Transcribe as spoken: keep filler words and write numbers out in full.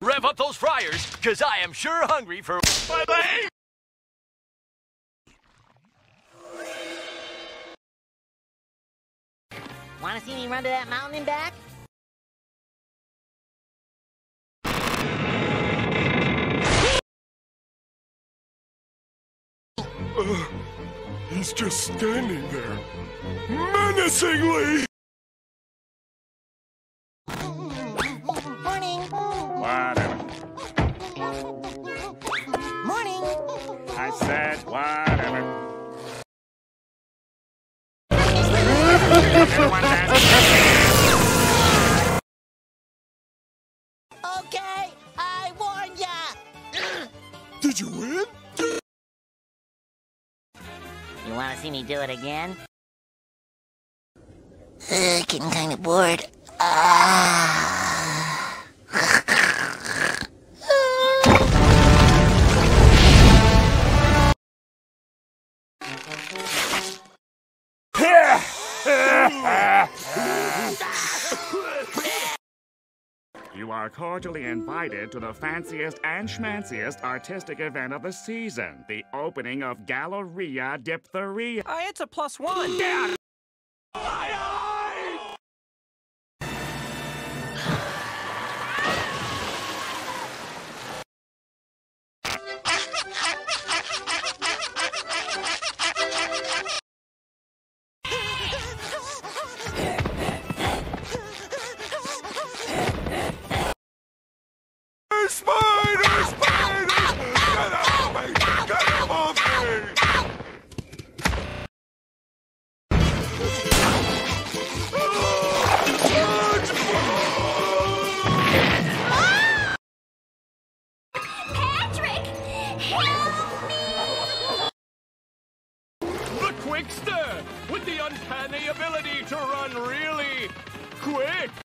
Rev up those fryers, cause I am sure hungry for my leg! Wanna see me run to that mountain and back? Uh, he's just standing there, menacingly! Morning! Whatever. Morning! I said whatever. Everyone dance. Okay, I warned ya! Did you win? You wanna see me do it again? Uh, getting kinda bored. Ah. You are cordially invited to the fanciest and schmanciest artistic event of the season, the opening of Galleria Diphtheria. Uh, it's a plus one. Yeah. Spider! Spider! Get off me! Get off me! Patrick! Help me! The Quickster, with the uncanny ability to run really quick.